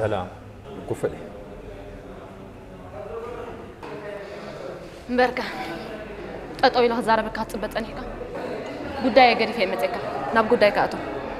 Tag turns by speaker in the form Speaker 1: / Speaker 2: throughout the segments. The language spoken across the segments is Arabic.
Speaker 1: سلام كفلي
Speaker 2: بركة أطوي له زارة بكات بتأنيك قدايا قري في متك ناب قدايا كاتو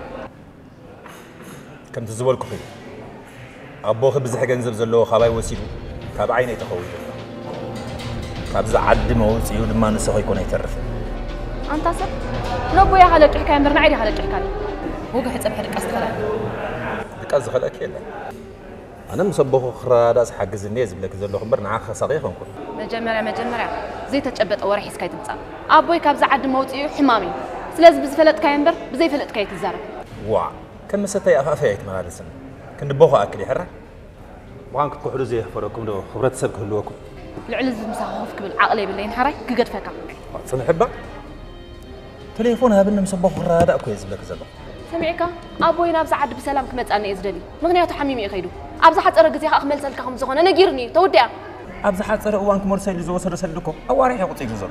Speaker 1: كم تزول كفلي أبوه بزح جنزب زلوا خباي وسيلو كاب عيني تخوي كاب زعد موت يود ما نسخ يكون يترف
Speaker 2: أنت أصلا نبوي على حكاية مرنا عيري على حكاية هو قاعد أبحر كاستلا
Speaker 1: كاز خلك يلا أنا مصبوخ خرادة حجز الناس بلك زلوا خبرنا عاخ صغير نكون
Speaker 2: مجمرة زي تجبت أو راح يسكاي تمصاب أبوي كاب زعد موت حمامي سلاز بزفلت كايمبر بزي فلت كاي تزارب
Speaker 1: وا كم ستة أفافيت مرادسن كن بوخ أكل يحرق وانك تكحلو زي فرقكم دو خبرت سبك هلوكم
Speaker 2: العلز مساخوفك بالعقلي باللي انحري كقد فكا
Speaker 1: سنحبك تليفونها بنا مصبوخ خرادة كويس بلك زلوا
Speaker 2: سمعك أبوي نابز عد بسلام كمتأني إزدلي مغنياته حميمي يخيدو أبز حد أرى جزيها أخمل سلكهم زخون نجيرني تودع
Speaker 1: أبز حد أرى وانك مرسل زو سلكو أو أريح يقطيك زلوا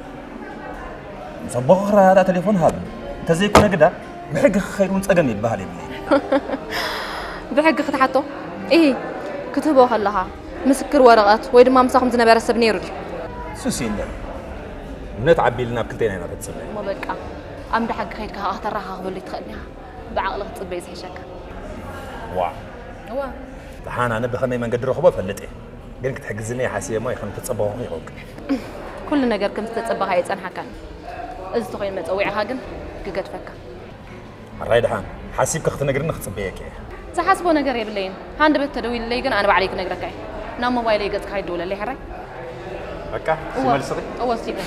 Speaker 1: مصبوخ خرادة تليفون هذا تزي كنا كده بحق خيرون تقني بهالي بلي
Speaker 2: بحق ختحته إيه كتبوا خلها مسكر ورقات ويد ما مساهم زنا برسب نيرو
Speaker 1: سوسين نتعبي لنا بكلتين هنا بتسمع
Speaker 2: ما بقى أمد حق خيرك أهترها قبل اللي تخدنيها بعقلك طبي زي شك
Speaker 1: وا
Speaker 2: هو
Speaker 1: دحانا نبي خمي من قدر خبا فلتي قلك تحجزني حاسيه ما يخم تتصبوا غيروك
Speaker 2: كل نجار كم تتصبها هاي تنحى كان إذا تخيل ما تسوي عاجن قد فكر
Speaker 1: الراي دحان حاسيبك اخت نجر نخت صبيك
Speaker 2: تحسبوا نجار يبلين هاند بتدوي اللي جن أنا بعليك نجرك أي نام موبايلي قد كاي دولة اللي حرك
Speaker 1: هكا سمال صغير
Speaker 2: أول سيبنا